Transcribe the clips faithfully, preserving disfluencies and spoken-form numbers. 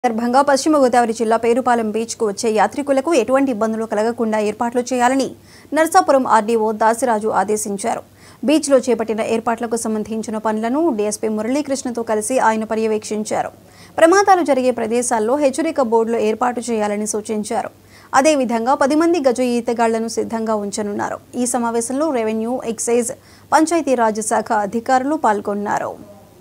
సందర్భంగా పశ్చిమ గోదావరి జిల్లా పేరుపాలెం బీచ్ కు వచ్చే యాత్రికులకు ఎటువంటి ఇబ్బందులు కలగకుండా ఏర్పాట్లు చేయాలని నర్సాపురం ఆర్డీఓ దాసిరాజు ఆదేశించారు. బీచ్ లో చేపట్టిన ఏర్పాట్లకు సంబంధించిన పనులను డీఎస్పీ మురళీకృష్ణతో కలిసి ఆయన పర్యవేక్షించారు. ప్రమాదాలు జరిగే ప్రదేశాల్లో హెచ్చరిక బోర్డులు ఏర్పాటు చేయాలని సూచించారు. అదేవిధంగా పది మంది గజ ఈతగాళ్లను సిద్ధంగా ఉంచనున్నారు. ఈ సమావేశంలో రెవెన్యూ, ఎక్సైజ్, పంచాయతీరాజ్ శాఖ అధికారులు పాల్గొన్నారు.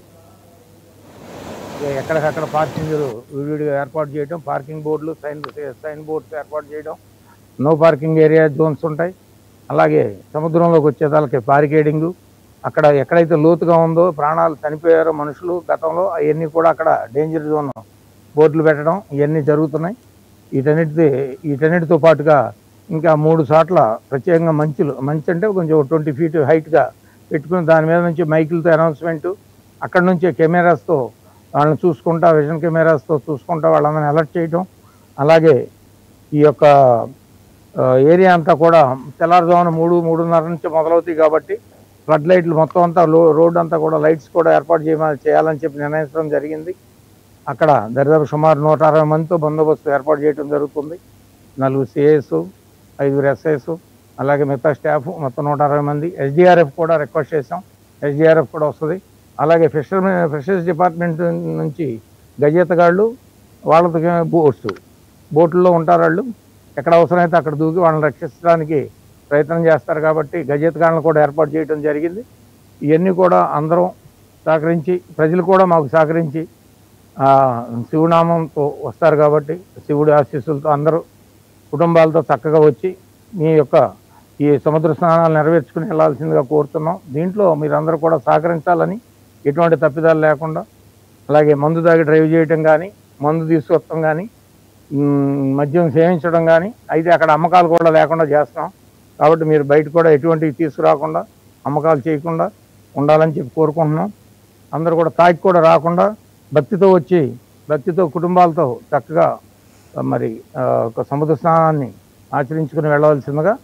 ఎక్కడికక్కడ పార్కింగ్ విడివిడిగా ఏర్పాటు చేయడం, పార్కింగ్ బోర్డులు, సైన్ సైన్ బోర్డ్స్ ఏర్పాటు చేయడం, నో పార్కింగ్ ఏరియా జోన్స్ ఉంటాయి. అలాగే సముద్రంలోకి వచ్చేదానికి బారికేడింగు, అక్కడ ఎక్కడైతే లోతుగా ఉందో ప్రాణాలు చనిపోయారో మనుషులు గతంలో అవన్నీ కూడా అక్కడ డేంజర్ జోన్ బోర్డులు పెట్టడం ఇవన్నీ జరుగుతున్నాయి. వీటన్నిటి వీటన్నిటితో పాటుగా ఇంకా మూడు చోట్ల ప్రత్యేకంగా మంచులు మంచి అంటే కొంచెం ట్వంటీ ఫీట్ హైట్గా పెట్టుకుని దాని మీద నుంచి మైకులతో అనౌన్స్మెంటు, అక్కడ నుంచి కెమెరాస్తో వాళ్ళని చూసుకుంటా, విజన్ కెమెరాస్తో చూసుకుంటా వాళ్ళందరినీ అలర్ట్ చేయడం. అలాగే ఈ యొక్క ఏరియా అంతా కూడా తెల్లారుజామున మూడు మూడున్నర నుంచి మొదలవుతాయి కాబట్టి ఫ్లడ్ లైట్లు మొత్తం అంతా రోడ్ అంతా కూడా లైట్స్ కూడా ఏర్పాటు చేయ చేయాలని చెప్పి నిర్ణయించడం జరిగింది. అక్కడ దరిదాపు సుమారు నూట అరవై మందితో బందోబస్తు ఏర్పాటు చేయడం జరుగుతుంది. నలుగురు సిఐఎస్, ఐదుగురు ఎస్ఐఎస్, అలాగే మిగతా స్టాఫ్ మొత్తం నూట అరవై మంది. ఎస్డిఆర్ఎఫ్ కూడా రిక్వెస్ట్ చేసాం, ఎస్డిఆర్ఎఫ్ కూడా వస్తుంది. అలాగే ఫిషర్ ఫిషరీస్ డిపార్ట్మెంట్ నుంచి గజేతగాళ్ళు వాళ్ళతో బోట్స్ బోట్లలో ఉంటారు. వాళ్ళు ఎక్కడ అవసరమైతే అక్కడ దూకి వాళ్ళని రక్షించడానికి ప్రయత్నం చేస్తారు కాబట్టి గజేతగాళ్ళను కూడా ఏర్పాటు చేయడం జరిగింది. ఇవన్నీ కూడా అందరం సహకరించి, ప్రజలు కూడా మాకు సహకరించి శివనామంతో వస్తారు కాబట్టి శివుడి ఆశీస్సులతో అందరూ కుటుంబాలతో చక్కగా వచ్చి మీ యొక్క ఈ సముద్ర స్నానాలు నెరవేర్చుకుని వెళ్ళాల్సిందిగా కోరుతున్నాం. దీంట్లో మీరందరూ కూడా సహకరించాలని, ఎటువంటి తప్పిదాలు లేకుండా, అలాగే మందు తాగి డ్రైవ్ చేయడం కానీ, మందు తీసుకొస్తాం కానీ, మద్యం సేవించడం కానీ అయితే అక్కడ అమ్మకాలు కూడా లేకుండా చేస్తాం. కాబట్టి మీరు బయట కూడా ఎటువంటివి తీసుకురాకుండా, అమ్మకాలు చేయకుండా ఉండాలని చెప్పి కోరుకుంటున్నాం. అందరూ కూడా తాగి కూడా రాకుండా భక్తితో వచ్చి భక్తితో కుటుంబాలతో చక్కగా మరి ఒక సముద్ర స్నానాన్ని ఆచరించుకుని వెళ్ళవలసిందిగా